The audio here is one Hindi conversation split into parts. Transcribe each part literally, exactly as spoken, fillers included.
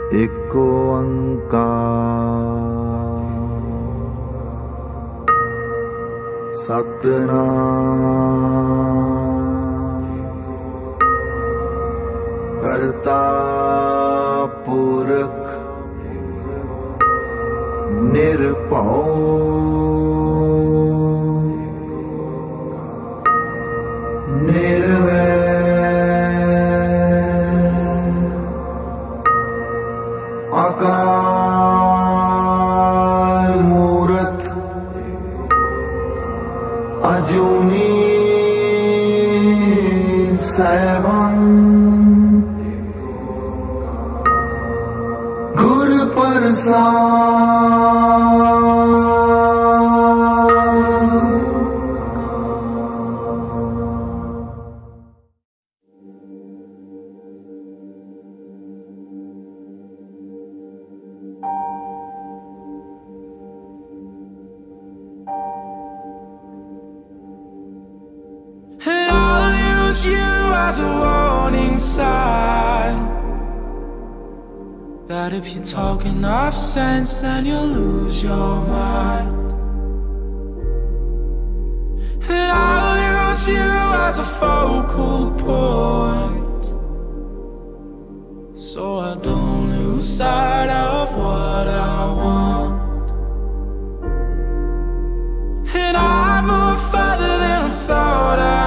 एक ओंकार सतनाम करता पुरख निर्भय निर्वैर अकाल मूरत अजूनी सैभं गुर प्रसाद। And I'll use you as a warning sign that if you talk enough sense then you'll lose your mind. And I'll use you as a focal point so I don't lose sight of what I want. And I move further than I thought I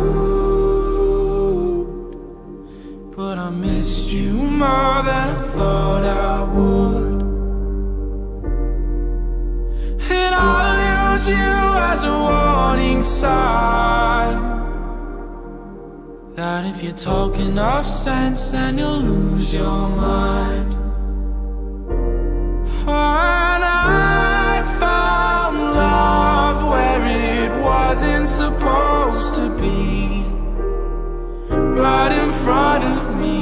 could, but I missed you more than I thought I would. And I'll use you as a warning sign that if you talk enough sense then you'll lose your mind. And I found love where it wasn't supposed to be, right in front of me.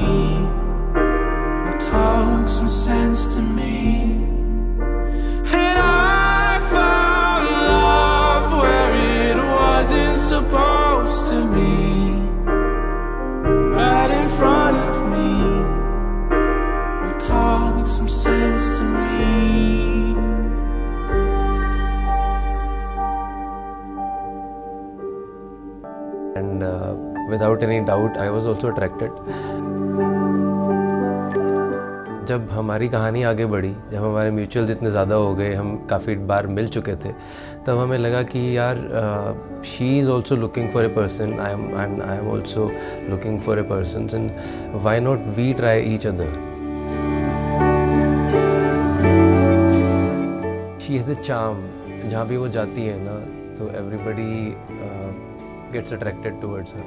Talk some sense to me. And I found love where it wasn't supposed to be, right in front of me. Talk some sense to me. And uh, without any doubt I was also attracted. जब हमारी कहानी आगे बढ़ी, जब हमारे म्यूचुअल्स इतने ज़्यादा हो गए, हम काफ़ी बार मिल चुके थे, तब हमें लगा कि यार she is also looking for a person, I am and I am also looking for a person, and why not we try each other. She has a charm, जहाँ भी वो जाती है ना तो everybody gets attracted towards her.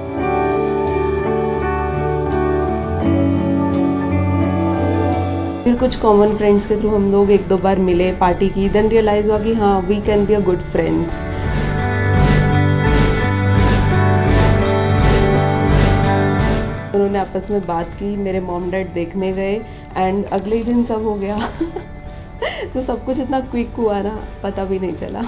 फिर कुछ कॉमन फ्रेंड्स के थ्रू हम लोग एक दो बार मिले, पार्टी की, देन रियलाइज हुआ कि हाँ we can be a good friends. उन्होंने आपस में बात की, मेरे मॉम डैड देखने गए एंड अगले ही दिन सब हो गया. तो सब कुछ इतना क्विक हुआ ना, पता भी नहीं चला.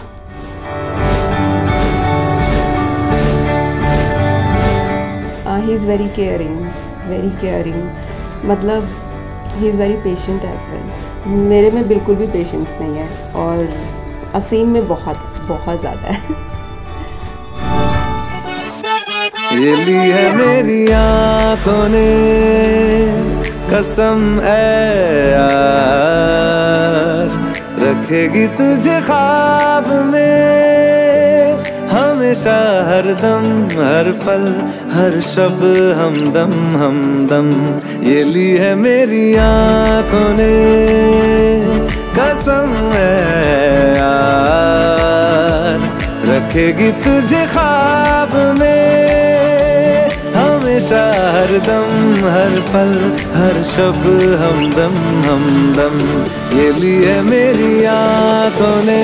He is very caring, very caring, मतलब he is very patient as well. मेरे में बिल्कुल भी पेशेंस नहीं है और असीम में बहुत बहुत ज़्यादा है. ये ली है मेरी आँखों ने कसम है यार, रखेगी तुझे ख्वाब में हमेशा, हर दम हर पल हर शब हमदम हमदम. ये ली है मेरी आँखों ने कसम है यार, रखेगी तुझे ख्वाब में हमेशा, हर दम हर पल हर शब हमदम हमदम. ये ली है मेरी आँखों ने.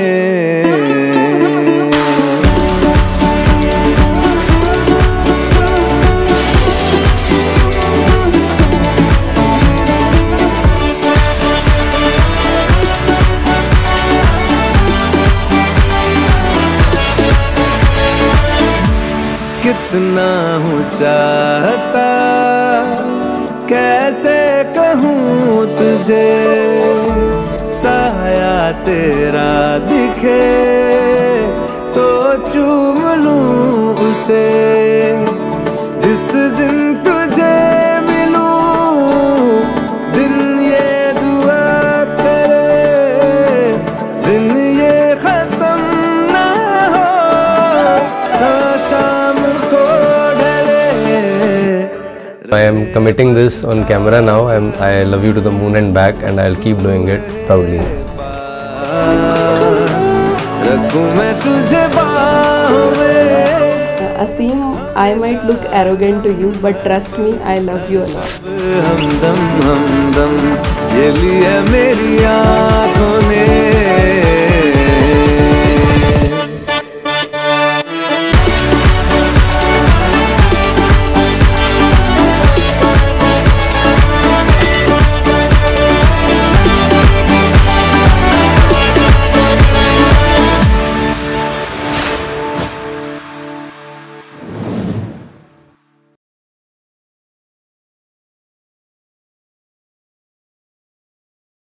कितना हूँ चाहता, कैसे कहूँ मुझे साया तेरा दिखे तो चूम लूं उसे, जिस दिन तुझे मिलूं दिन ये दुआ करे, दिन ये खत्म ना हो ना शाम को ढले। I am committing this on camera now. I am I love you to the moon and back, and I'll keep doing it proudly. रखूं मैं तुझे बाहों में। Asim, I might look arrogant to you, but trust me, I love you a lot. हमदम हमदम ये लिए मेरी